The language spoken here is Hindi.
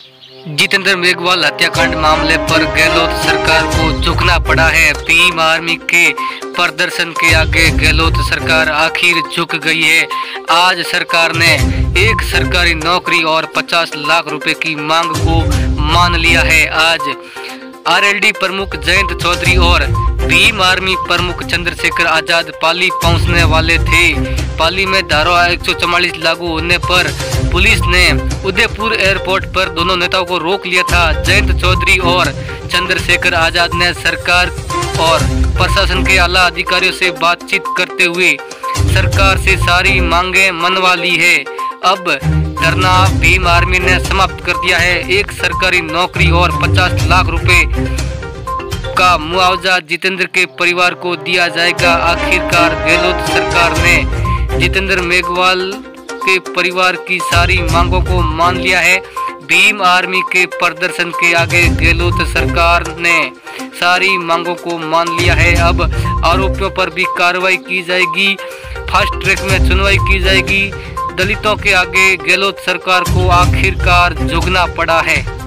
जितेंद्र मेघवाल हत्याकांड मामले पर गहलोत सरकार को झुकना पड़ा है। भीम आर्मी के प्रदर्शन के आगे गहलोत सरकार आखिर झुक गई है। आज सरकार ने एक सरकारी नौकरी और 50 लाख रुपए की मांग को मान लिया है। आज आरएलडी प्रमुख जयंत चौधरी और भीम आर्मी प्रमुख चंद्रशेखर आजाद पाली पहुंचने वाले थे। पाली में धारा 144 लागू होने पर पुलिस ने उदयपुर एयरपोर्ट पर दोनों नेताओं को रोक लिया था। जयंत चौधरी और चंद्रशेखर आजाद ने सरकार और प्रशासन के आला अधिकारियों से बातचीत करते हुए सरकार से सारी मांगें मनवा ली है। अब धरना भीम आर्मी ने समाप्त कर दिया है। एक सरकारी नौकरी और 50 लाख रुपए का मुआवजा जितेंद्र के परिवार को दिया जाएगा। आखिरकार गहलोत सरकार ने जितेंद्र मेघवाल के परिवार की सारी मांगों को मान लिया है। भीम आर्मी के प्रदर्शन के आगे गहलोत सरकार ने सारी मांगों को मान लिया है। अब आरोपियों पर भी कार्रवाई की जाएगी, फास्ट ट्रैक में सुनवाई की जाएगी। दलितों के आगे गहलोत सरकार को आखिरकार झुकना पड़ा है।